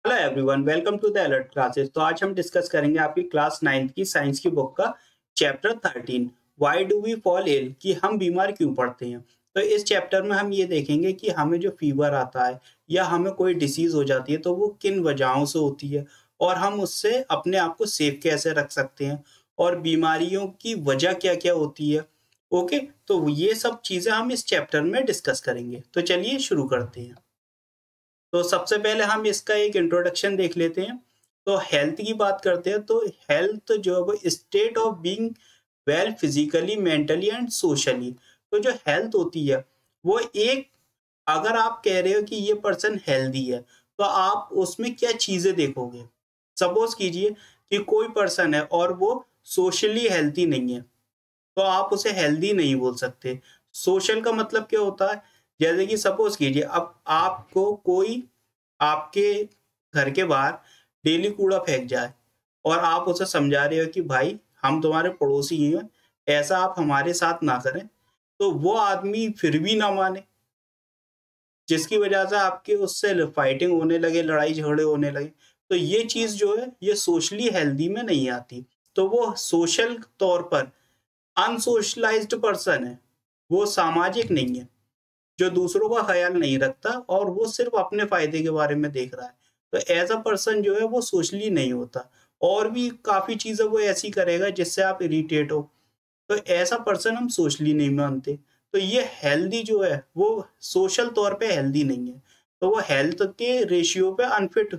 Hello everyone, welcome to the alert classes. तो आज हम डिस्कस करेंगे आपकी क्लास 9th की साइंस की बुक का chapter 13 why do we fall ill, कि हम बीमार क्यों पड़ते हैं। तो इस चैप्टर में हम ये देखेंगे कि हमें जो फीवर आता है या हमें कोई डिसीज हो जाती है तो वो किन वजहों से होती है और हम उससे अपने आप को सेफ कैसे रख सकते हैं और बीमारियों की वजह क्या क्या होती है। ओके, तो ये सब चीजें हम इस चैप्टर में डिस्कस करेंगे। तो चलिए शुरू करते हैं। तो सबसे पहले हम इसका एक इंट्रोडक्शन देख लेते हैं। तो हेल्थ की बात करते हैं। तो हेल्थ जो है वो state of being well physically, mentally and socially. तो जो हेल्थ होती है वो एक, अगर आप कह रहे हो कि ये पर्सन हेल्दी है तो आप उसमें क्या चीजें देखोगे। सपोज कीजिए कि कोई पर्सन है और वो सोशली हेल्थी नहीं है तो आप उसे हेल्दी नहीं बोल सकते। सोशल का मतलब क्या होता है, जैसे कि सपोज कीजिए अब आपको कोई आपके घर के बाहर डेली कूड़ा फेंक जाए और आप उसे समझा रहे हो कि भाई हम तुम्हारे पड़ोसी ही हैं, ऐसा आप हमारे साथ ना करें, तो वो आदमी फिर भी ना माने, जिसकी वजह से आपके उससे फाइटिंग होने लगे, लड़ाई झगड़े होने लगे। तो ये चीज जो है ये सोशली हेल्दी में नहीं आती। तो वो सोशल तौर पर अनसोशलाइज्ड पर्सन है, वो सामाजिक नहीं है, जो दूसरों का ख्याल नहीं रखता और वो सिर्फ अपने फायदे के बारे में देख रहा है। तो एज अ पर्सन जो है वो सोशली नहीं होता और भी काफी चीजें वो ऐसी करेगा जिससे आप इरिटेट हो। तो ऐसा पर्सन हम सोशली नहीं मानते। तो ये हेल्दी जो है वो सोशल तौर पे हेल्दी नहीं है, तो वो हेल्थ के रेशियो पे अनफिट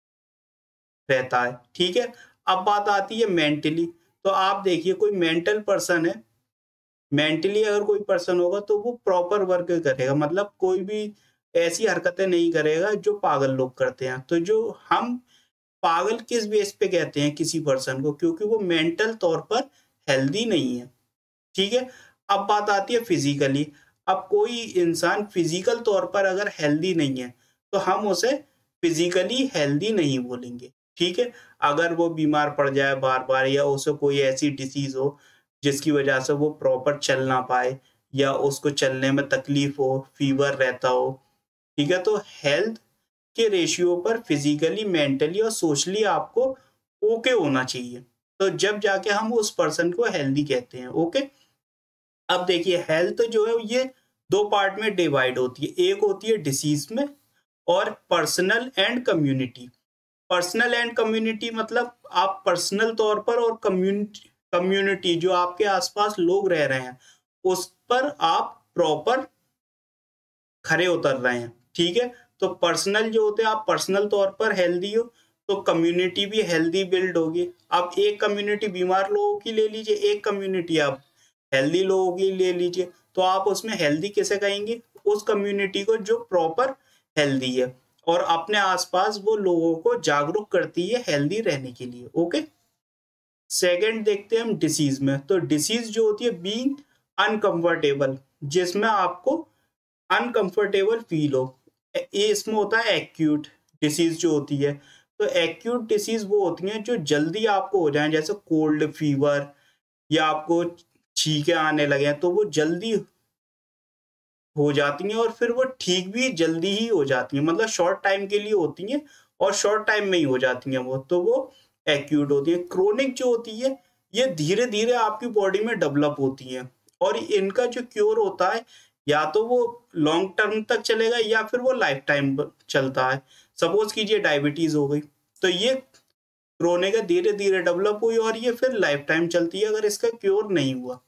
रहता है। ठीक है, अब बात आती है मेंटली। तो आप देखिए कोई मेंटल पर्सन है, मेंटली अगर कोई पर्सन होगा तो वो प्रॉपर वर्क करेगा, मतलब कोई भी ऐसी हरकतें नहीं करेगा जो पागल लोग करते हैं। तो जो हम पागल किस बेस पे कहते हैं किसी पर्सन को, क्योंकि वो मेंटल तौर पर हेल्दी नहीं है। ठीक है, अब बात आती है फिजिकली। अब कोई इंसान फिजिकल तौर पर अगर हेल्दी नहीं है तो हम उसे फिजिकली हेल्दी नहीं बोलेंगे। ठीक है, अगर वो बीमार पड़ जाए बार बार या उसे कोई ऐसी डिसीज हो जिसकी वजह से वो प्रॉपर चल ना पाए या उसको चलने में तकलीफ हो, फीवर रहता हो। ठीक है, तो हेल्थ के रेशियो पर फिजिकली, मेंटली और सोशली आपको ओके होना चाहिए, तो जब जाके हम उस पर्सन को हेल्दी कहते हैं। ओके, अब देखिए हेल्थ जो है ये दो पार्ट में डिवाइड होती है, एक होती है डिसीज में और personal and community. Personal and community मतलब आप पर्सनल तौर पर और कम्युनिटी कम्युनिटी जो आपके आसपास लोग रह रहे हैं उस पर आप प्रॉपर खरे उतर रहे हैं। ठीक है, तो पर्सनल जो होते हैं आप पर्सनल तौर पर हेल्दी हो तो कम्युनिटी भी हेल्दी बिल्ड होगी। आप एक कम्युनिटी बीमार लोगों की ले लीजिए, एक कम्युनिटी आप हेल्दी लोगों की ले लीजिए, तो आप उसमें हेल्दी किसे कहेंगे, उस कम्युनिटी को जो प्रॉपर हेल्दी है और अपने आसपास वो लोगों को जागरूक करती है हेल्दी रहने के लिए। ओके, सेकंड देखते हैं हम डिसीज में। तो डिसीज जो होती है बीइंग अनकंफर्टेबल, जिसमें आपको अनकंफर्टेबल फील हो। ये इसमें होता है एक्यूट डिसीज जो होती है। तो एक्यूट डिसीज वो होती हैं जो जल्दी आपको हो जाए, जैसे कोल्ड फीवर या आपको छींके आने लगे तो वो जल्दी हो जाती हैं और फिर वो ठीक भी जल्दी ही हो जाती हैं, मतलब शॉर्ट टाइम के लिए होती हैं और शॉर्ट टाइम में ही हो जाती हैं वो, तो वो एक्यूट होती है। क्रोनिक जो होती है ये धीरे धीरे आपकी बॉडी में डेवलप होती है और इनका जो क्योर होता है या तो वो लॉन्ग टर्म तक चलेगा या फिर वो लाइफ टाइम चलता है। सपोज कीजिए डायबिटीज हो गई, तो ये क्रोनिक है, धीरे धीरे डेवलप हुई और ये फिर लाइफ टाइम चलती है अगर इसका क्योर नहीं हुआ।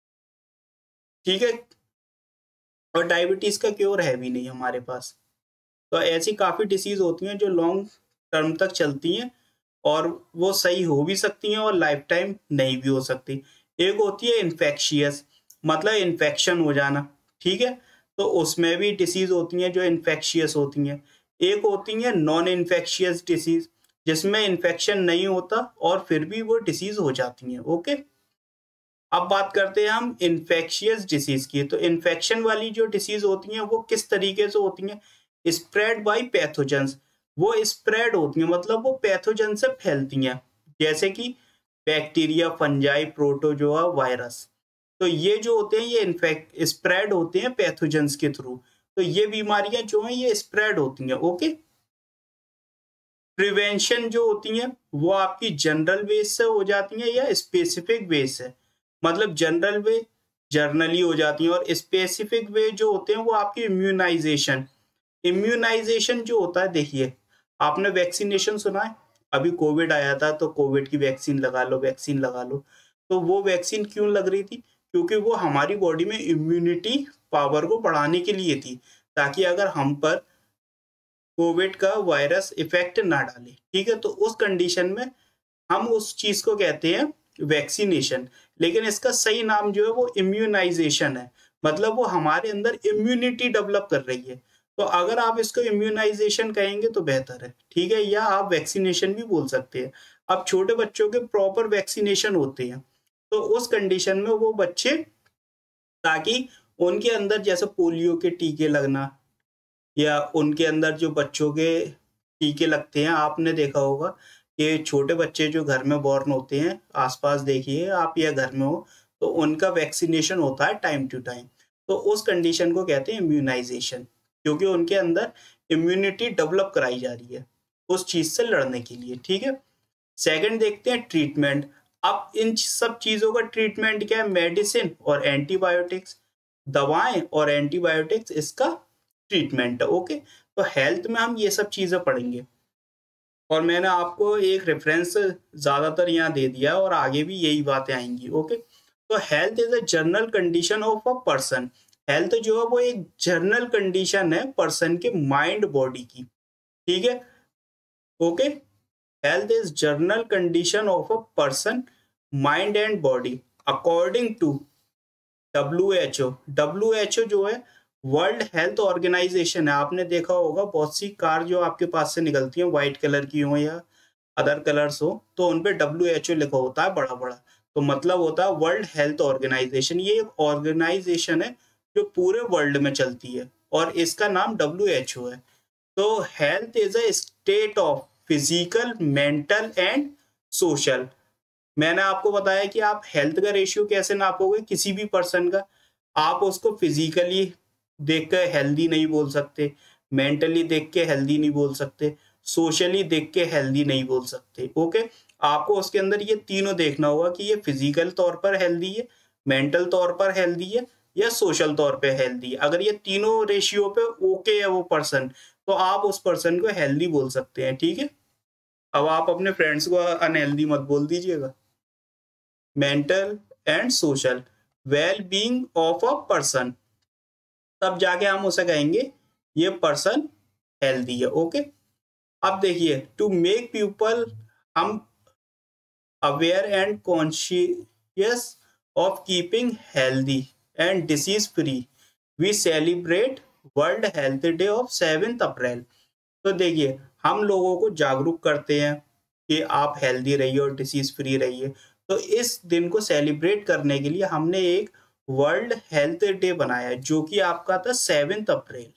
ठीक है, और डायबिटीज का क्योर है भी नहीं हमारे पास। तो ऐसी काफ़ी डिसीज़ होती हैं जो लॉन्ग टर्म तक चलती हैं और वो सही हो भी सकती हैं और लाइफ टाइम नहीं भी हो सकती। एक होती है इन्फेक्शियस, मतलब इन्फेक्शन हो जाना। ठीक है, तो उसमें भी डिसीज़ होती हैं जो इन्फेक्शियस होती हैं। एक होती है नॉन इन्फेक्शियस डिसीज़, जिसमें इन्फेक्शन नहीं होता और फिर भी वो डिसीज़ हो जाती हैं। ओके, अब बात करते हैं हम इन्फेक्शियस डिसीज की। तो इन्फेक्शन वाली जो डिसीज होती हैं वो किस तरीके से होती हैं, स्प्रेड बाय पैथोजेंस। वो स्प्रेड होती हैं मतलब वो पैथोजन से फैलती हैं, जैसे कि बैक्टीरिया, फंजाई, प्रोटोजोआ, वायरस। तो ये जो होते हैं ये इन्फेक्ट स्प्रेड होते हैं पैथोजेंस के थ्रू। तो ये बीमारियां जो हैं ये स्प्रेड होती हैं। ओके, प्रिवेंशन जो होती है वो आपकी जनरल बेस से हो जाती है या स्पेसिफिक बेस से। मतलब जनरल वे जर्नली हो जाती है और स्पेसिफिक वे जो होते हैं वो आपकी इम्यूनाइजेशन। इम्यूनाइजेशन जो होता है, देखिए आपने वैक्सीनेशन सुना है, अभी कोविड आया था तो कोविड की वैक्सीन लगा लो, वैक्सीन लगा लो। तो वो वैक्सीन क्यों लग रही थी? क्योंकि वो हमारी बॉडी में इम्यूनिटी पावर को बढ़ाने के लिए थी, ताकि अगर हम पर कोविड का वायरस इफेक्ट ना डाले। ठीक है, तो उस कंडीशन में हम उस चीज को कहते हैं वैक्सीनेशन। लेकिन इसका सही नाम जो है वो इम्यूनाइजेशन है। मतलब वो हमारे अंदर इम्यूनिटी डेवलप कर रही है। तो अगर आप इसको इम्यूनाइजेशन कहेंगे तो बेहतर है, ठीक है, या आप वैक्सीनेशन भी बोल सकते हैं। अब छोटे बच्चों के प्रॉपर वैक्सीनेशन होते हैं, तो उस कंडीशन में वो बच्चे, ताकि उनके अंदर जैसे पोलियो के टीके लगना या उनके अंदर जो बच्चों के टीके लगते हैं, आपने देखा होगा कि छोटे बच्चे जो घर में बॉर्न होते हैं, आसपास देखिए आप या घर में हो, तो उनका वैक्सीनेशन होता है टाइम टू टाइम। तो उस कंडीशन को कहते हैं इम्यूनाइजेशन, क्योंकि उनके अंदर इम्यूनिटी डेवलप कराई जा रही है उस चीज से लड़ने के लिए। ठीक है, सेकंड देखते हैं ट्रीटमेंट। अब इन सब चीजों का ट्रीटमेंट क्या है? मेडिसिन और एंटीबायोटिक्स, दवाएं और एंटीबायोटिक्स इसका ट्रीटमेंट है। ओके, तो हेल्थ में हम ये सब चीजें पढ़ेंगे और मैंने आपको एक रेफरेंस ज्यादातर यहाँ दे दिया और आगे भी यही बातें आएंगी। ओके, तो health is a general condition of a person. Health जो है वो एक जनरल कंडीशन है पर्सन के माइंड बॉडी की। ठीक है, okay, health is general condition of a person mind and body according to WHO। WHO जो है वर्ल्ड हेल्थ ऑर्गेनाइजेशन है। आपने देखा होगा बहुत सी कार जो आपके पास से निकलती हैं, व्हाइट कलर की हो या अदर कलर्स हो, तो उन पे WHO लिखा होता है बड़ा बड़ा। तो मतलब होता है वर्ल्ड हेल्थ ऑर्गेनाइजेशन। ये एक ऑर्गेनाइजेशन है जो पूरे वर्ल्ड में चलती है और इसका नाम WHO है। तो health is a state of physical, mental and social. मैंने आपको बताया कि आप हेल्थ का रेशियो कैसे नापोगे किसी भी पर्सन का। आप उसको फिजिकली देख कर हेल्दी नहीं बोल सकते, मेंटली देख के हेल्दी नहीं बोल सकते, सोशली देख के हेल्दी नहीं बोल सकते। ओके, आपको उसके अंदर ये तीनों देखना होगा कि ये फिजिकल तौर पर हेल्दी है, मेंटल तौर पर हेल्दी है या सोशल तौर पे हेल्दी है। अगर ये तीनों रेशियो पे ओके है वो पर्सन, तो आप उस पर्सन को हेल्दी बोल सकते हैं। ठीक है, अब आप अपने फ्रेंड्स को अनहेल्दी मत बोल दीजिएगा। Mental and social well being of a person, तब जाके हम उसे कहेंगे ये पर्सन हेल्दी है। ओके, अब देखिए टू मेक पीपल हम aware and conscious of keeping healthy and disease free, we celebrate world health day of 7 April. तो देखिए हम लोगों को जागरूक करते हैं कि आप हेल्दी रहिए और डिसीज फ्री रहिए। तो इस दिन को सेलिब्रेट करने के लिए हमने एक वर्ल्ड हेल्थ डे बनाया जो कि आपका था 7 अप्रैल।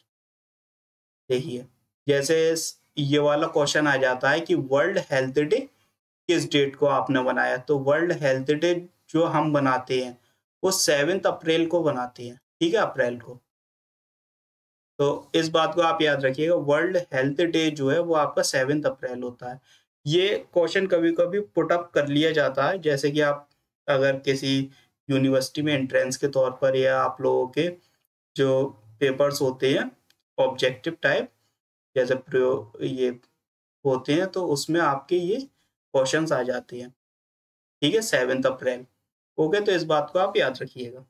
देखिए जैसे ये वाला क्वेश्चन आ जाता है कि वर्ल्ड हेल्थ डे किस डेट को आपने बनाया, तो वर्ल्ड हेल्थ डे जो हम बनाते हैं वो 7 अप्रैल को बनाते हैं। ठीक है, अप्रैल को। तो इस बात को आप याद रखिएगा, वर्ल्ड हेल्थ डे जो है वो आपका 7 अप्रैल होता है। ये क्वेश्चन कभी कभी पुट अप कर लिया जाता है, जैसे कि आप अगर किसी यूनिवर्सिटी में एंट्रेंस के तौर पर या आप लोगों के जो पेपर्स होते हैं ऑब्जेक्टिव टाइप जैसे ये होते हैं, तो उसमें आपके ये क्वेश्चंस आ जाते हैं। ठीक है, 7 अप्रैल। ओके, तो इस बात को आप याद रखिएगा।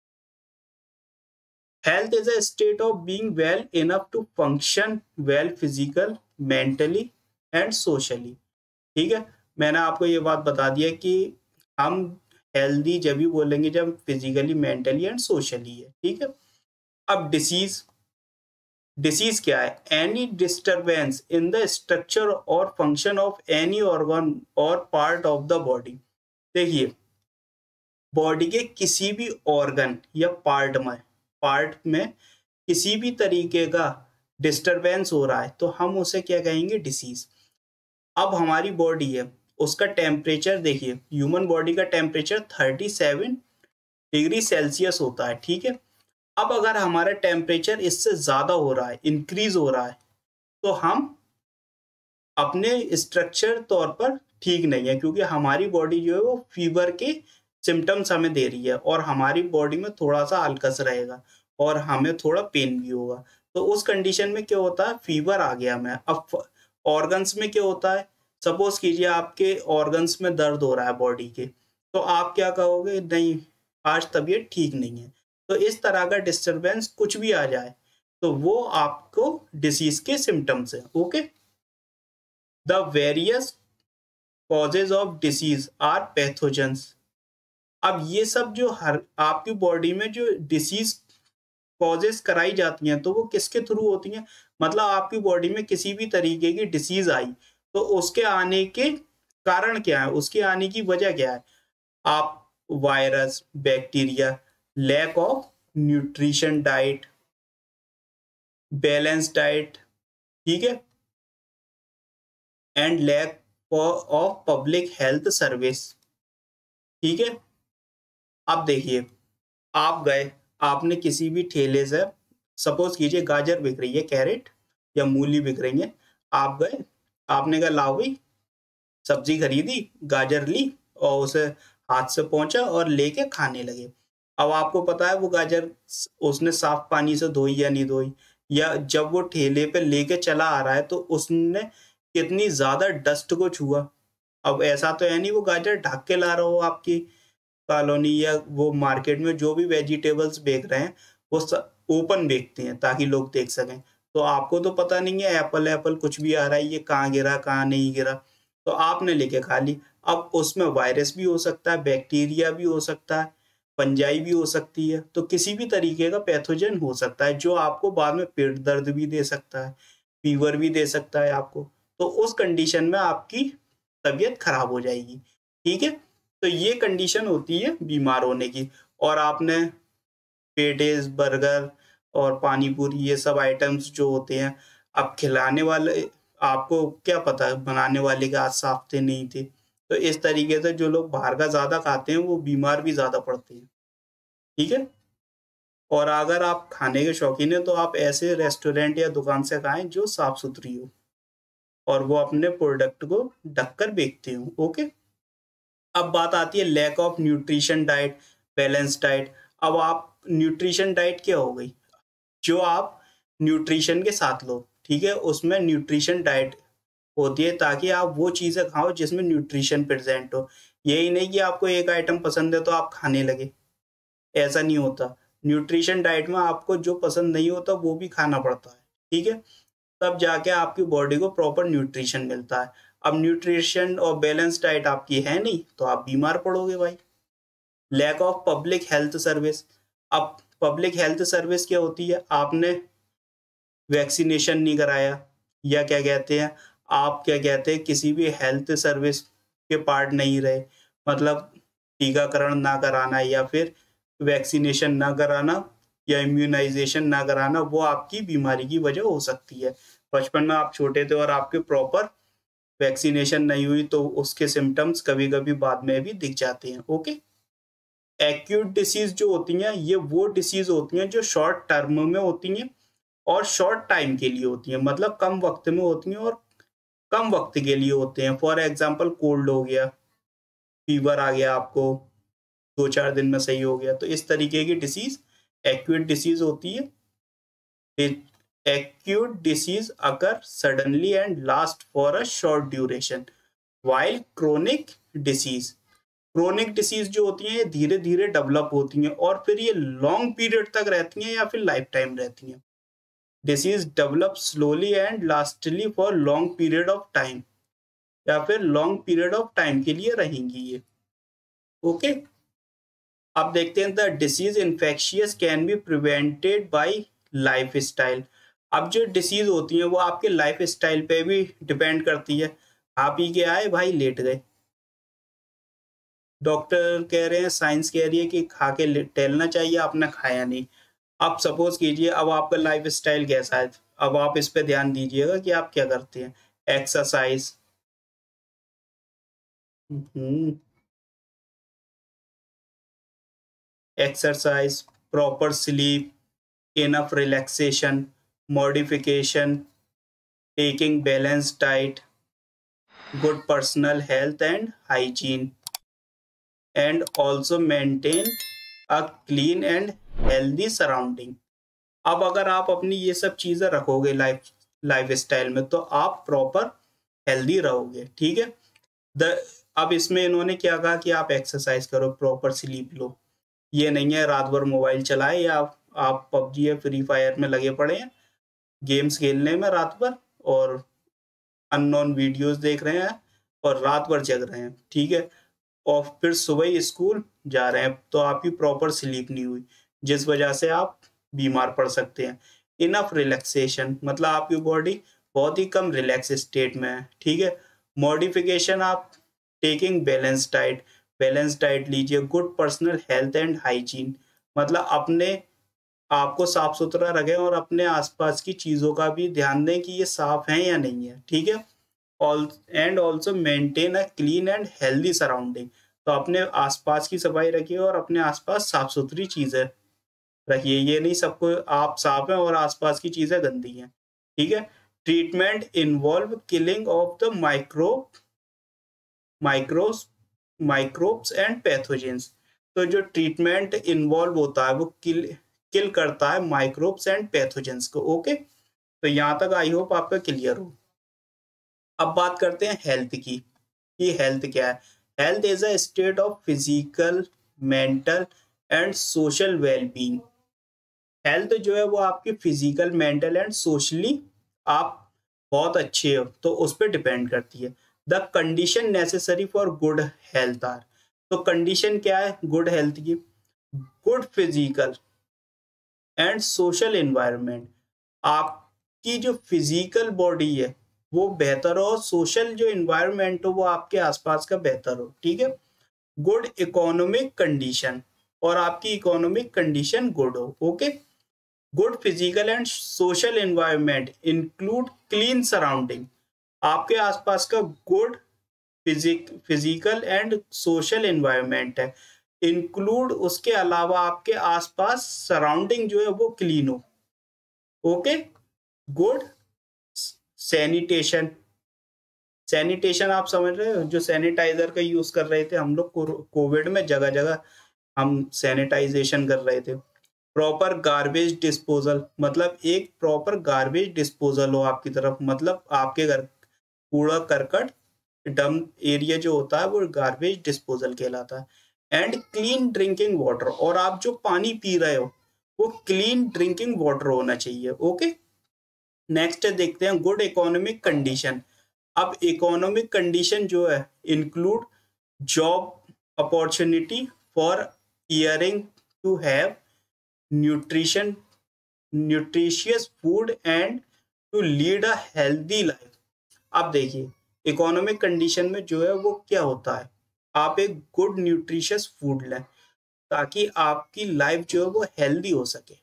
Health is a state of being well enough to function well physical, mentally and socially। ठीक है, मैंने आपको ये बात बता दिया कि हम हेल्दी जब भी बोलेंगे जब फिजिकली, मेंटली एंड सोशली है। ठीक है, अब डिसीज, डिसीज क्या है? Any disturbance in the structure or function of any organ or part of the body. देखिए बॉडी के किसी भी ऑर्गन या पार्ट में किसी भी तरीके का डिस्टरबेंस हो रहा है तो हम उसे क्या कहेंगे? डिसीज। अब हमारी बॉडी है उसका टेम्परेचर देखिए, ह्यूमन बॉडी का टेम्परेचर 37 डिग्री सेल्सियस होता है। ठीक है, अब अगर हमारा टेम्परेचर इससे ज्यादा हो रहा है, इंक्रीज हो रहा है, तो हम अपने स्ट्रक्चर तौर पर ठीक नहीं है, क्योंकि हमारी बॉडी जो है वो फीवर के सिम्टम्स हमें दे रही है और हमारी बॉडी में थोड़ा सा अलकस रहेगा और हमें थोड़ा पेन भी होगा। तो उस कंडीशन में क्या होता है, फीवर आ गया हमें। अब ऑर्गन्स में क्या होता है, सपोज कीजिए आपके ऑर्गन्स में दर्द हो रहा है बॉडी के, तो आप क्या कहोगे, नहीं आज तबीयत ठीक नहीं है। तो इस तरह का डिस्टरबेंस कुछ भी आ जाए तो वो आपको डिसीज के सिम्टम्स है। Okay, the various causes of disease are pathogens. अब ये सब जो हर आपकी बॉडी में जो डिसीज कॉजेज कराई जाती हैं तो वो किसके थ्रू होती हैं, मतलब आपकी बॉडी में किसी भी तरीके की डिसीज आई तो उसके आने के कारण क्या है, उसके आने की वजह क्या है। आप virus, bacteria, lack of nutrition diet, balance diet, ठीक है, and lack of public health service, ठीक है। अब देखिए, आप गए, आपने किसी भी ठेले से, सपोज कीजिए गाजर बिक रही है, कैरेट या मूली बिक रही है, आप गए, आपने कहा लाओ भाई, सब्जी खरीदी, गाजर ली और उसे हाथ से पहुंचा और लेके खाने लगे। अब आपको पता है वो गाजर उसने साफ पानी से धोई या नहीं धोई, या जब वो ठेले पे लेके चला आ रहा है तो उसने कितनी ज्यादा डस्ट को छुआ। अब ऐसा तो है नहीं वो गाजर ढक के ला रहा हो आपकी कॉलोनी या वो मार्केट में जो भी वेजिटेबल्स बेच रहे हैं वो ओपन बेचते हैं ताकि लोग देख सकें। तो आपको तो पता नहीं है एप्पल एप्पल कुछ भी आ रहा है, ये कहाँ गिरा कहाँ नहीं गिरा, तो आपने लेके खा ली। अब उसमें वायरस भी हो सकता है, बैक्टीरिया भी हो सकता है, फंजाई भी हो सकती है, तो किसी भी तरीके का पैथोजन हो सकता है जो आपको बाद में पेट दर्द भी दे सकता है, फीवर भी दे सकता है आपको। तो उस कंडीशन में आपकी तबीयत खराब हो जाएगी, ठीक है। तो ये कंडीशन होती है बीमार होने की। और आपने पेटीज, बर्गर और पानी पूरी ये सब आइटम्स जो होते हैं, अब खिलाने वाले, आपको क्या पता बनाने वाले के हाथ साफ थे नहीं थे। तो इस तरीके से जो लोग बाहर का ज्यादा खाते हैं वो बीमार भी ज्यादा पड़ते हैं, ठीक है। और अगर आप खाने के शौकीन है तो आप ऐसे रेस्टोरेंट या दुकान से खाएं जो साफ सुथरी हो और वो अपने प्रोडक्ट को ढककर बेचते हो। ओके, अब बात आती है lack of nutrition diet, balance diet. अब आप न्यूट्रिशन डाइट क्या हो गई, जो आप न्यूट्रिशन के साथ लो, ठीक है, उसमें न्यूट्रिशन डाइट होती है ताकि आप वो चीज़ें खाओ जिसमें न्यूट्रिशन प्रेजेंट हो। यही नहीं कि आपको एक आइटम पसंद है तो आप खाने लगे, ऐसा नहीं होता। न्यूट्रिशन डाइट में आपको जो पसंद नहीं होता वो भी खाना पड़ता है, ठीक है, तब जाके आपकी बॉडी को प्रॉपर न्यूट्रिशन मिलता है। अब न्यूट्रिशन और बैलेंस डाइट आपकी है नहीं तो आप बीमार पड़ोगे भाई। Lack of public health service. अब पब्लिक हेल्थ सर्विस क्या होती है, आपने वैक्सीनेशन नहीं कराया, या क्या कहते हैं, आप क्या कहते हैं किसी भी हेल्थ सर्विस के पार्ट नहीं रहे, मतलब टीकाकरण ना कराना या फिर वैक्सीनेशन ना कराना या इम्यूनाइजेशन ना कराना, वो आपकी बीमारी की वजह हो सकती है। बचपन में आप छोटे थे और आपके प्रॉपर वैक्सीनेशन नहीं हुई तो उसके सिम्टम्स कभी कभी बाद में भी दिख जाते हैं। ओके, एक्यूट डिसीज जो होती हैं ये वो डिसीज होती हैं जो शॉर्ट टर्म में होती हैं और शॉर्ट टाइम के लिए होती हैं, मतलब कम वक्त में होती हैं और कम वक्त के लिए होते हैं। फॉर एग्जाम्पल कोल्ड हो गया, फीवर आ गया आपको, 2-4 दिन में सही हो गया, तो इस तरीके की डिसीज एक्यूट डिसीज होती है। Acute disease occur suddenly and last for a short duration, while chronic disease जो होती हैं ये धीरे धीरे डेवलप होती हैं और फिर ये लॉन्ग पीरियड तक रहती हैं या फिर लाइफ टाइम रहती हैं। Disease develop slowly and lastly for long period of time, या फिर लॉन्ग पीरियड ऑफ टाइम के लिए रहेंगी ये। ओके, अब देखते हैं the disease infectious can be prevented by life style. अब जो डिसीज होती है वो आपके लाइफ स्टाइल पे भी डिपेंड करती है। आप ही के आए भाई लेट गए, डॉक्टर कह रहे हैं, साइंस कह रही है कि खा के टहलना चाहिए, आपने खाया नहीं। अब सपोज कीजिए अब आपका लाइफ स्टाइल कैसा है, अब आप इस पे ध्यान दीजिएगा कि आप क्या करते हैं। Exercise, exercise, proper sleep, enough relaxation, modification, taking balance diet, good personal health and hygiene and also maintain a clean and healthy surrounding. अब अगर आप अपनी ये सब चीजें रखोगे लाइफ स्टाइल में तो आप प्रॉपर हेल्दी रहोगे, ठीक है। द अब इसमें इन्होंने क्या कहा कि आप एक्सरसाइज करो, प्रॉपर स्लीप लो। ये नहीं है रात भर मोबाइल चलाए या आप पबजी या फ्री फायर में लगे पड़े हैं गेम्स खेलने में रात भर, और अननोन वीडियोस देख रहे हैं और रात भर जग रहे हैं, ठीक है। और फिर सुबह ही स्कूल जा रहे हैं तो आपकी प्रॉपर स्लीप नहीं हुई, जिस वजह से आप बीमार पड़ सकते हैं। इनफ रिलैक्सेशन मतलब आपकी बॉडी बहुत ही कम रिलैक्स स्टेट में है, ठीक है। मॉडिफिकेशन आप टेकिंग बैलेंस डाइट लीजिए। Good personal health and hygiene मतलब अपने आपको साफ सुथरा रखें और अपने आसपास की चीज़ों का भी ध्यान दें कि ये साफ है या नहीं है, ठीक है। And also maintain a clean and healthy surrounding. तो अपने आसपास की सफाई रखिए और अपने आसपास साफ सुथरी चीज़ें रखिए। ये नहीं सबको आप साफ हैं और आसपास की चीज़ें गंदी हैं, ठीक है। Treatment involve killing of the micros microbes and pathogens. तो जो ट्रीटमेंट इन्वॉल्व होता है वो किल करता है माइक्रोब्स एंड पैथोजेंस को, ओके। तो यहाँ तक आई होप आपका क्लियर हो। अब बात करते हैं हेल्थ की कि हेल्थ क्या है। Health is a state of physical, mental and social wellbeing. Health जो है वो आपकी फिजिकल, मेंटल एंड सोशली आप बहुत अच्छे हो तो उस पर डिपेंड करती है। The condition necessary for good health are. तो कंडीशन क्या है गुड हेल्थ की? Good physical and social environment. आपकी जो फिजिकल बॉडी है वो बेहतर हो, सोशल जो एनवायरनमेंट हो वो आपके आसपास का बेहतर हो, ठीक है। गुड इकोनॉमिक कंडीशन और आपकी इकोनॉमिक कंडीशन गुड हो, okay. Good physical and social environment include clean surrounding. आपके आसपास का good physical and social environment है, इंक्लूड उसके अलावा आपके आसपास सराउंडिंग जो है वो क्लीन हो, ओके। Good sanitation. सैनिटेशन आप समझ रहे हो, जो सैनिटाइजर का यूज कर रहे थे हम लोग कोविड में, जगह जगह हम सैनिटाइजेशन कर रहे थे। प्रॉपर गार्बेज डिस्पोजल मतलब एक प्रॉपर गार्बेज डिस्पोजल हो आपकी तरफ, मतलब आपके घर कूड़ा करकट डंप एरिया जो होता है वो गार्बेज डिस्पोजल कहलाता है। एंड क्लीन ड्रिंकिंग वाटर, और आप जो पानी पी रहे हो वो क्लीन ड्रिंकिंग वाटर होना चाहिए, ओके। नेक्स्ट देखते हैं गुड इकोनॉमिक कंडीशन। अब इकोनॉमिक कंडीशन जो है include job opportunity for earning to have nutrition nutritious food and to lead a healthy life. अब देखिए इकोनॉमिक कंडीशन में जो है वो क्या होता है, आप एक गुड न्यूट्रिशियस फूड लें ताकि आपकी लाइफ जो है वो हेल्दी हो सके।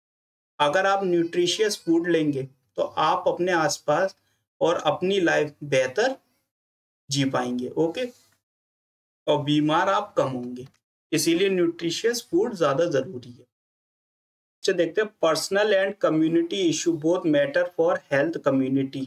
अगर आप न्यूट्रिशियस फूड लेंगे तो आप अपने आसपास और अपनी लाइफ बेहतर जी पाएंगे, ओके। और बीमार आप कम होंगे, इसीलिए न्यूट्रिशियस फूड ज्यादा जरूरी है। अच्छा देखते हैं personal and community issue both matter for health community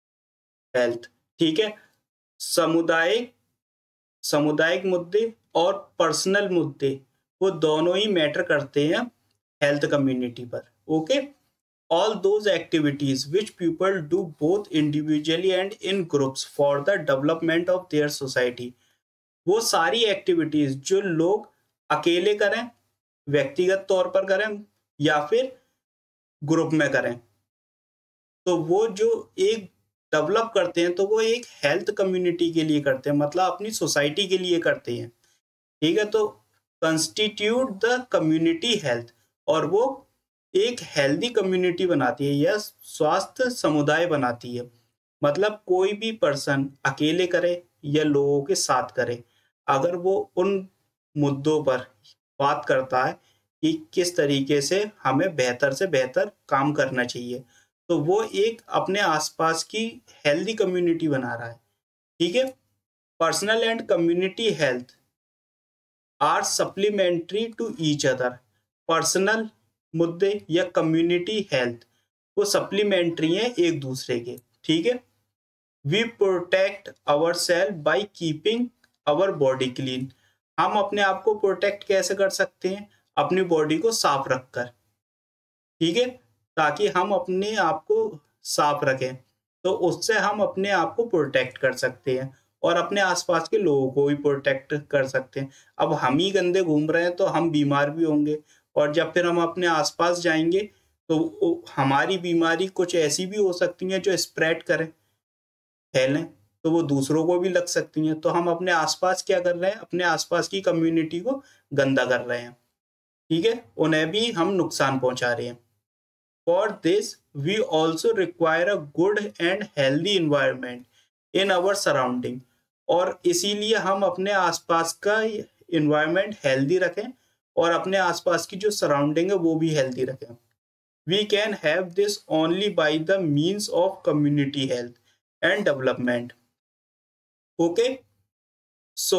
health, ठीक है। सामुदायिक सामुदायिक मुद्दे और पर्सनल मुद्दे वो दोनों ही मैटर करते हैं हेल्थ कम्युनिटी पर, okay. All those activities which people do both individually and in groups for the development of their society. वो सारी एक्टिविटीज जो लोग अकेले करें, व्यक्तिगत तौर पर करें या फिर ग्रुप में करें, तो वो जो एक डेवलप करते हैं तो वो एक हेल्थ कम्युनिटी के लिए करते हैं, मतलब अपनी सोसाइटी के लिए करते हैं, ठीक है। तो कंस्टिट्यूट द कम्युनिटी हेल्थ, और वो एक हेल्दी कम्युनिटी बनाती है या स्वास्थ्य समुदाय बनाती है। मतलब कोई भी पर्सन अकेले करे या लोगों के साथ करे, अगर वो उन मुद्दों पर बात करता है कि किस तरीके से हमें बेहतर से बेहतर काम करना चाहिए, तो वो एक अपने आसपास की हेल्दी कम्युनिटी बना रहा है, ठीक है। Personal and community health are supplementary to each other. Personal मुद्दे या कम्युनिटी हेल्थ वो सप्लीमेंट्री हैं एक दूसरे के, ठीक है। We protect our self by keeping our body clean. हम अपने आप को प्रोटेक्ट कैसे कर सकते हैं? अपनी बॉडी को साफ रखकर, ठीक है, ताकि हम अपने आप को साफ रखें, तो उससे हम अपने आप को प्रोटेक्ट कर सकते हैं और अपने आसपास के लोगों को भी प्रोटेक्ट कर सकते हैं। अब हम ही गंदे घूम रहे हैं तो हम बीमार भी होंगे, और जब फिर हम अपने आसपास जाएंगे तो हमारी बीमारी कुछ ऐसी भी हो सकती है जो स्प्रेड करें, फैलें, तो वो दूसरों को भी लग सकती हैं। तो हम अपने आसपास क्या कर रहे हैं? अपने आसपास की कम्युनिटी को गंदा कर रहे हैं, ठीक है, उन्हें भी हम नुकसान पहुंचा रहे हैं। For this, we also require a good and healthy environment in our surrounding। और इसीलिए हम अपने आसपास का environment healthy रखें और अपने आसपास की जो surrounding है वो भी healthy रखें। We can have this only by the means of community health and development। Okay, so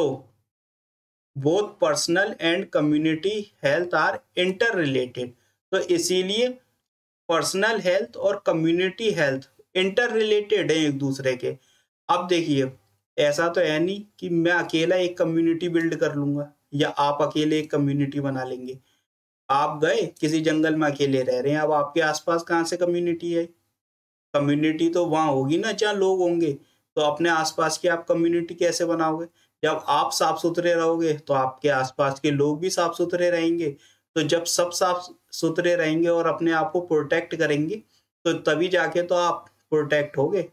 both personal and community health are interrelated। तो इसीलिए पर्सनल हेल्थ और कम्युनिटी हेल्थ इंटर रिलेटेड है एक दूसरे के। अब देखिए, ऐसा तो है नहीं कि मैं अकेला एक कम्युनिटी बिल्ड कर लूंगा या आप अकेले एक कम्युनिटी बना लेंगे। आप गए किसी जंगल में अकेले रह रहे हैं, अब आपके आसपास कहाँ से कम्युनिटी है? कम्युनिटी तो वहां होगी ना जहाँ लोग होंगे। तो अपने आसपास की आप कम्युनिटी कैसे बनाओगे? जब आप साफ सुथरे रहोगे तो आपके आसपास के लोग भी साफ सुथरे रहेंगे। तो जब सब साफ सुथरे रहेंगे और अपने आप को प्रोटेक्ट करेंगे तो तभी जाके तो आप प्रोटेक्ट होगे।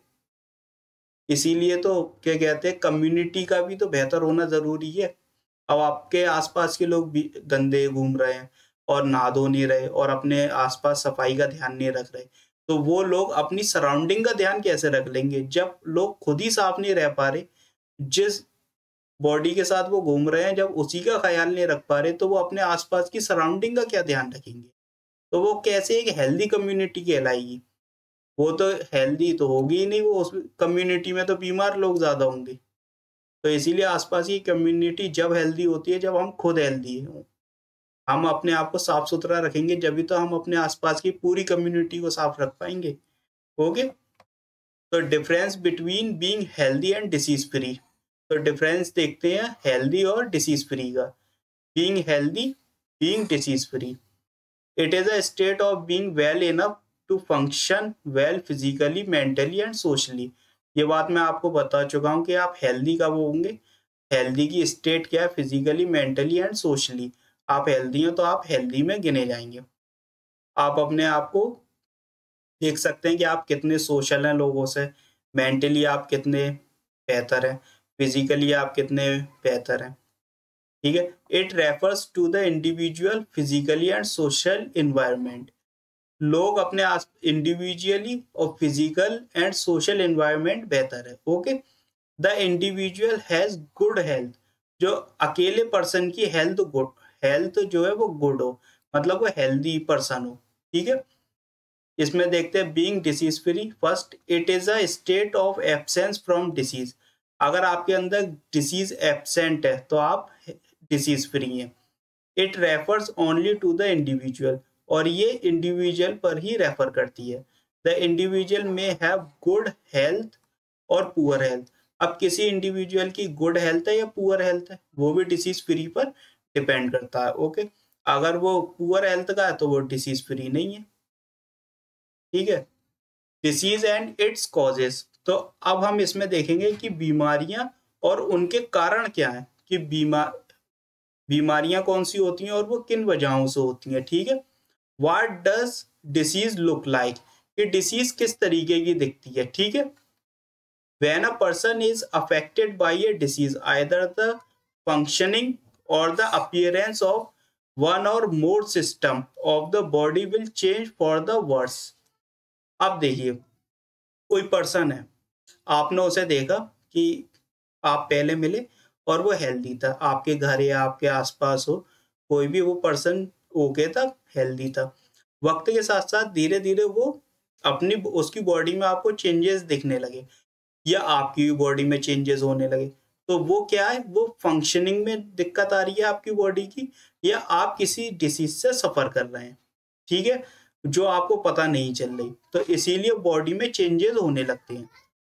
इसीलिए तो क्या कहते हैं, कम्युनिटी का भी तो बेहतर होना जरूरी है। अब आपके आसपास के लोग भी गंदे घूम रहे हैं और नहा धो नहीं रहे और अपने आसपास सफाई का ध्यान नहीं रख रहे, तो वो लोग अपनी सराउंडिंग का ध्यान कैसे रख लेंगे जब लोग खुद ही साफ नहीं रह पा रहे? जिस बॉडी के साथ वो घूम रहे हैं, जब उसी का ख्याल नहीं रख पा रहे तो वो अपने आसपास की सराउंडिंग का क्या ध्यान रखेंगे? तो वो कैसे एक हेल्दी कम्युनिटी कहलाएगी? वो तो हेल्दी तो होगी ही नहीं, वो उस कम्युनिटी में तो बीमार लोग ज्यादा होंगे। तो इसीलिए आसपास की कम्युनिटी जब हेल्दी होती है जब हम खुद हेल्दी हों। हम अपने आप को साफ सुथरा रखेंगे जब तो हम अपने आसपास की पूरी कम्युनिटी को साफ रख पाएंगे। ओके, तो difference between being healthy and disease free. तो डिफरेंस देखते हैं हेल्दी और डिसीज फ्री का। Being healthy, being disease free. It is a state of being well enough to function well physically, mentally and socially. ये बात मैं आपको बता चुका हूँ कि आप हेल्दी कब होंगे। हेल्दी की स्टेट क्या है? Physically, mentally and socially. आप हेल्दी हैं तो आप हेल्दी में गिने जाएंगे। आप अपने आप को देख सकते हैं कि आप कितने सोशल हैं लोगों से, मेंटली आप कितने बेहतर हैं, फिजिकली आप कितने बेहतर हैं, ठीक है। It refers to the individual physically and social environment. लोग अपने आस इंडिविजुअली और फिजिकल एंड सोशल इन्वायरमेंट बेहतर है। Okay, the individual has good health. जो अकेले पर्सन की हेल्थ गुड, हेल्थ जो है वो गुड हो, मतलब वो हेल्दी पर्सन हो, ठीक है। इसमें देखते हैं being disease free. First, it is a state of absence from disease. अगर आपके अंदर डिसीज एब्सेंट है तो आप डिसीज फ्री हैं। It refers only to the individual, और ये इंडिविजुअल पर ही रेफर करती है। The individual may have good health और पुअर हेल्थ। अब किसी इंडिविजुअल की गुड हेल्थ है या पुअर हेल्थ है, वो भी डिसीज फ्री पर डिपेंड करता है। ओके, अगर वो पुअर हेल्थ का है तो वो डिसीज फ्री नहीं है, ठीक है। Disease and its causes. तो अब हम इसमें देखेंगे कि बीमारियां और उनके कारण क्या है, कि बीमारियां कौन सी होती हैं और वो किन वजहों से होती हैं, ठीक है। What does disease look like, कि डिसीज किस तरीके की दिखती है, ठीक है। When a person is affected by a disease, either the functioning or the appearance of one or more system of the body will change for the worse। अब देखिए, कोई पर्सन है, आपने उसे देखा कि आप पहले मिले और वो हेल्दी था, आपके घर या आपके आसपास हो कोई भी, वो पर्सन ओके था, हेल्दी था। वक्त के साथ साथ धीरे धीरे वो अपनी उसकी बॉडी में आपको चेंजेस दिखने लगे या आपकी बॉडी में चेंजेस होने लगे। तो वो क्या है? वो फंक्शनिंग में दिक्कत आ रही है आपकी बॉडी की, या आप किसी डिसीज से सफर कर रहे हैं, ठीक है, जो आपको पता नहीं चल रही। तो इसीलिए बॉडी में चेंजेस होने लगते हैं।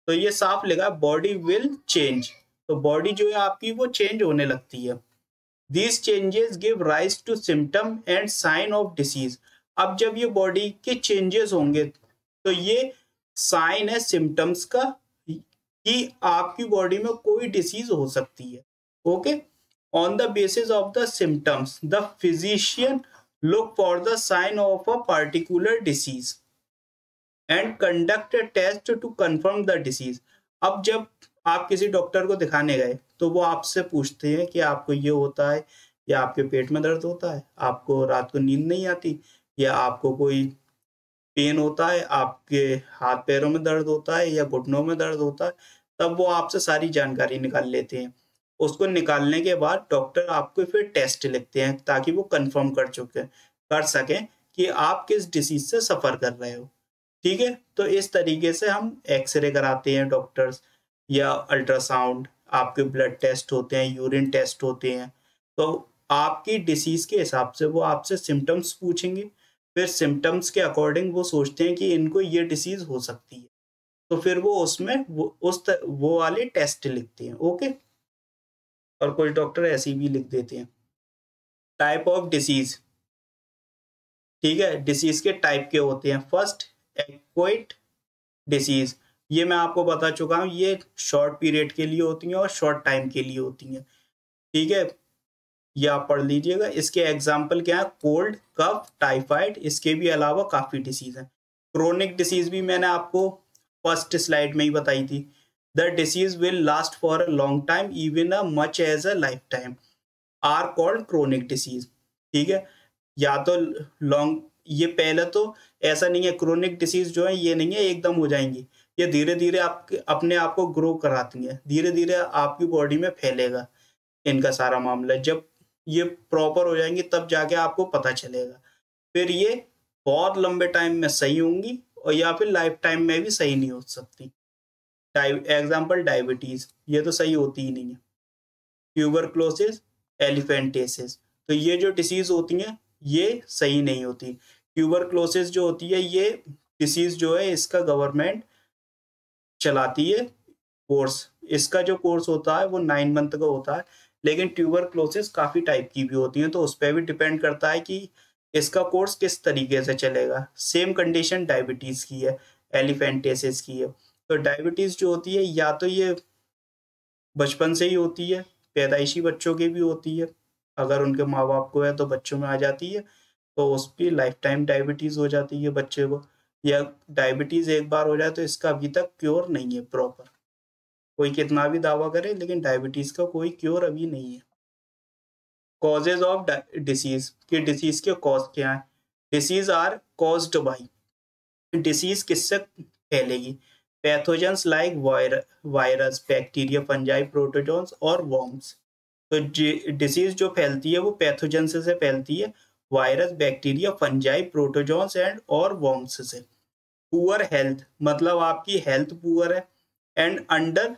तो ये साफ लिखा बॉडी विल चेंज, तो बॉडी जो है आपकी वो चेंज होने लगती है। These changes give rise to symptom and sign of disease। अब जब ये बॉडी के चेंजेस होंगे तो ये साइन है सिम्टम्स का कि आपकी बॉडी में कोई डिसीज हो सकती है। Okay, on the basis of the symptoms the physician look for the sign of a particular disease and conduct a test to confirm the disease. अब जब आप किसी डॉक्टर को दिखाने गए तो वो आपसे पूछते हैं कि आपको ये होता है, या आपके पेट में दर्द होता है, आपको रात को नींद नहीं आती, या आपको कोई पेन होता है, आपके हाथ पैरों में दर्द होता है या घुटनों में दर्द होता है, तब वो आपसे सारी जानकारी निकाल लेते हैं। उसको निकालने के बाद डॉक्टर आपको फिर टेस्ट लिखते हैं ताकि वो कंफर्म कर सकें कि आप किस डिसीज से सफ़र कर रहे हो। ठीक है, तो इस तरीके से हम एक्सरे कराते हैं डॉक्टर्स, या अल्ट्रासाउंड, आपके ब्लड टेस्ट होते हैं, यूरिन टेस्ट होते हैं। तो आपकी डिसीज के हिसाब से वो आपसे सिम्टम्स पूछेंगे, फिर सिम्टम्स के अकॉर्डिंग वो सोचते हैं कि इनको ये डिसीज हो सकती है, तो फिर वो उसमें वो वाले टेस्ट लिखते हैं। ओके, और कुछ डॉक्टर ऐसे भी लिख देते हैं। टाइप ऑफ डिसीज, ठीक है, डिसीज के टाइप के होते हैं। फर्स्ट, एक्वाइट डिसीज, ये मैं आपको बता चुका हूँ, ये शॉर्ट पीरियड के लिए होती हैं और शॉर्ट टाइम के लिए होती हैं। ठीक है, ये आप पढ़ लीजिएगा। इसके एग्जाम्पल क्या है, कोल्ड, कफ, टाइफाइड, इसके भी अलावा काफ़ी डिसीज हैं। क्रोनिक डिसीज भी मैंने आपको फर्स्ट स्लाइड में ही बताई थी। The disease will last for a long time even a much as a life time are called chronic disease. ठीक है, या तो लॉन्ग, ये पहले तो ऐसा नहीं है, क्रोनिक डिसीज जो है ये नहीं है एकदम हो जाएंगी, ये धीरे धीरे आपके अपने आप को ग्रो कराती हैं, धीरे धीरे आपकी बॉडी में फैलेगा इनका सारा मामला। जब ये प्रॉपर हो जाएंगी तब जाके आपको पता चलेगा, फिर ये बहुत लंबे टाइम में सही होंगी और या फिर लाइफ टाइम में भी सही नहीं हो सकती। एग्जाम्पल डायबिटीज, ये तो सही होती ही नहीं है। ट्यूबरक्लोसिस, एलिफेंटेसिस, तो ये जो डिसीज होती हैं ये सही नहीं होती। ट्यूबरक्लोसिस जो होती है ये डिसीज जो है इसका गवर्नमेंट चलाती है कोर्स, इसका जो कोर्स होता है वो 9 मंथ का होता है, लेकिन ट्यूबरक्लोसिस काफ़ी टाइप की भी होती हैं, तो उस पर भी डिपेंड करता है कि इसका कोर्स किस तरीके से चलेगा। सेम कंडीशन डायबिटीज़ की है, एलिफेंटेसिस की है। तो डायबिटीज़ जो होती है या तो ये बचपन से ही होती है, पैदाइशी बच्चों की भी होती है, अगर उनके माँ बाप को है तो बच्चों में आ जाती है, तो उसकी लाइफ टाइम डायबिटीज़ हो जाती है बच्चे को। या डायबिटीज़ एक बार हो जाए तो इसका अभी तक क्योर नहीं है प्रॉपर, कोई कितना भी दावा करे लेकिन डायबिटीज़ का कोई क्योर अभी नहीं है। कॉजेज ऑफ डिसीज, कि डिसीज के कॉज क्या है। Disease are caused by, disease किससे फैलेगी, pathogens like virus, bacteria, fungi, protozoans और वॉर्म्स। तो डिसीज जो फैलती है वो पैथोजन से फैलती है, virus, bacteria, fungi, protozoans and और वॉर्म्स से। पुअर हेल्थ, मतलब आपकी हेल्थ पुअर है, एंड अंडर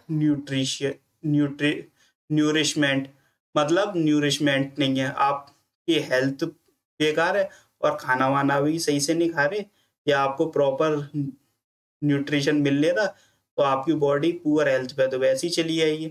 न्यूट्रिशमेंट, मतलब न्यूरिशमेंट नहीं है, आपकी हेल्थ बेकार है और खाना वाना भी सही से नहीं खा रहे, या आपको प्रॉपर न्यूट्रिशन मिल ले रहा, तो आपकी बॉडी पुअर हेल्थ पे तो वैसे ही चली जाएगी।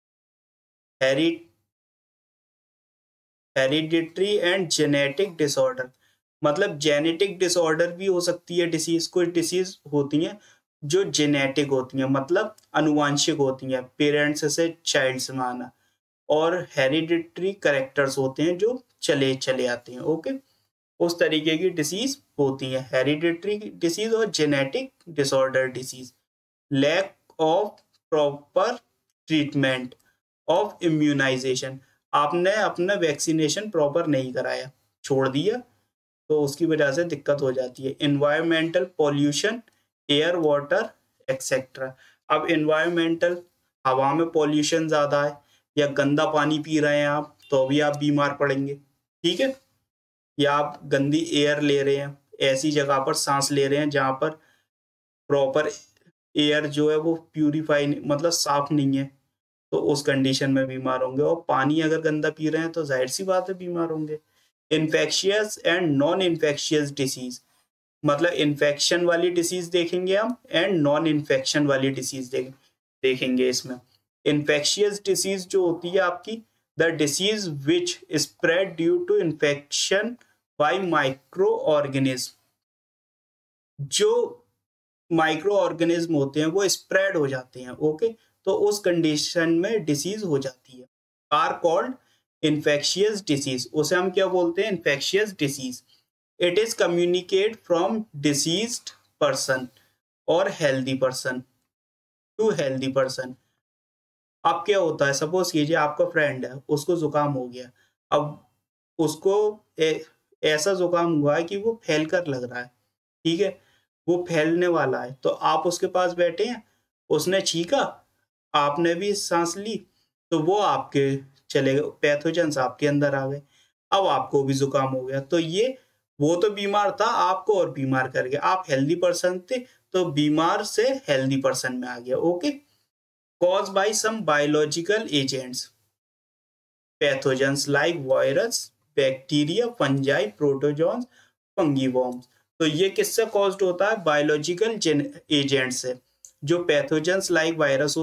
हेरिडिटरी एंड जेनेटिक डिसऑर्डर, मतलब जेनेटिक डिसऑर्डर भी हो सकती है डिसीज। कुछ डिसीज होती हैं जो जेनेटिक होती हैं, मतलब अनुवांशिक होती हैं, पेरेंट्स से चाइल्ड्स में आना, और हेरिडिटरी करेक्टर्स होते हैं जो चले चले आते हैं। ओके, उस तरीके की डिसीज होती है, हेरिडिटरी डिसीज और genetic disorder disease. Lack of proper treatment of immunization, आपने अपना वैक्सीनेशन प्रॉपर नहीं कराया, छोड़ दिया, तो उसकी वजह से दिक्कत हो जाती है। Environmental pollution, air, water etcetera. अब इन्वायरमेंटल, हवा में पॉल्यूशन ज़्यादा है, या गंदा पानी पी रहे हैं आप तो भी आप बीमार पड़ेंगे। ठीक है, या आप गंदी एयर ले रहे हैं, ऐसी जगह पर सांस ले रहे हैं जहाँ पर प्रॉपर एयर जो है वो प्यूरिफाई मतलब साफ नहीं है, तो उस कंडीशन में बीमार होंगे। और पानी अगर गंदा पी रहे हैं तो जाहिर सी बात है बीमार होंगे। Infectious and non infectious disease, मतलब इन्फेक्शन वाली डिसीज देखेंगे हम एंड नॉन इन्फेक्शन वाली डिसीज देखेंगे। इसमें इन्फेक्शियस डिसीज जो होती है आपकी, the disease which spread due to infection by micro organism, जो माइक्रो ऑर्गेनिज्म होते हैं वो स्प्रेड हो जाते हैं, ओके, तो उस कंडीशन में डिसीज हो जाती है, आर कॉल्ड इन्फेक्शियस डिसीज। उसे हम क्या बोलते हैं? Infectious disease. It is communicate from diseased person और healthy person to healthy person. अब क्या होता है, सपोज कीजिए आपका फ्रेंड है, उसको जुकाम हो गया, अब उसको ऐसा जुकाम हुआ है कि वो फैल कर लग रहा है, ठीक है, वो फैलने वाला है, तो आप उसके पास बैठे हैं, उसने छींका, आपने भी सांस ली, तो वो आपके चले गए, पैथोजेंस आपके अंदर आ गए, अब आपको भी जुकाम हो गया। तो ये, वो तो बीमार था, आपको और बीमार कर गया। आप हेल्दी पर्सन थे, तो बीमार से हेल्दी पर्सन में आ गया, okay. Cause by some biological agents, pathogens like virus, bacteria, fungi, protozoans, fungi worms. तो ये किससे कॉज्ड होता है? बायोलॉजिकल एजेंट से, जो pathogens like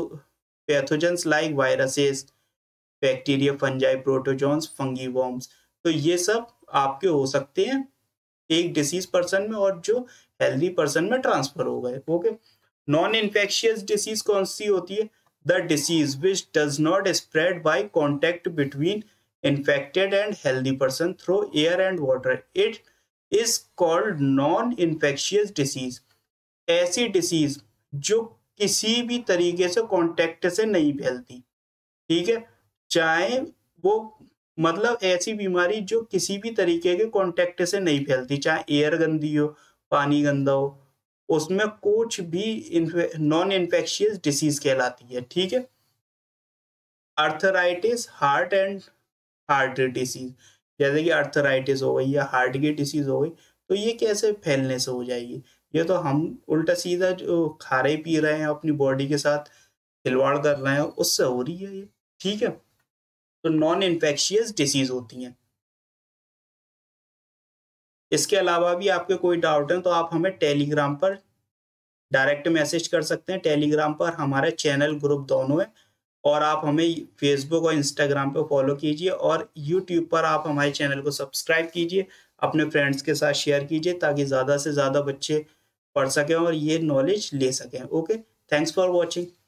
viruses, bacteria, fungi, protozoans, fungi worms. तो ये सब आपके हो सकते हैं एक डिसीज पर्सन में और जो हेल्दी पर्सन में ट्रांसफर हो गए, ओके। नॉन इन्फेक्शियस डिसीज कौन सी होती है? The disease which does not spread by contact between infected and healthy person through air and water. It is called non-infectious disease. ऐसी डिसीज जो किसी भी तरीके से कॉन्टेक्ट से नहीं फैलती, ठीक है, चाहे वो, मतलब ऐसी बीमारी जो किसी भी तरीके के कॉन्टेक्ट से नहीं फैलती, चाहे एयर गंदी हो, पानी गंदा हो, उसमें कुछ भी नॉन इन्फेक्शियस डिसीज कहलाती है, ठीक है। अर्थराइटिस, हार्ट डिसीज, जैसे कि अर्थराइटिस हो गई या हार्ट की डिसीज हो गई, तो ये कैसे फैलने से हो जाएगी? ये तो हम उल्टा सीधा जो खा रहे पी रहे हैं, अपनी बॉडी के साथ खिलवाड़ कर रहे हैं, उससे हो रही है ये, ठीक है। तो नॉन इन्फेक्शियस डिसीज होती हैं। इसके अलावा भी आपके कोई डाउट है तो आप हमें टेलीग्राम पर डायरेक्ट मैसेज कर सकते हैं। टेलीग्राम पर हमारे चैनल ग्रुप दोनों है, और आप हमें फेसबुक और इंस्टाग्राम पे फॉलो कीजिए, और यूट्यूब पर आप हमारे चैनल को सब्सक्राइब कीजिए, अपने फ्रेंड्स के साथ शेयर कीजिए, ताकि ज़्यादा से ज़्यादा बच्चे पढ़ सकें और ये नॉलेज ले सकें, ओके। Thanks for watching.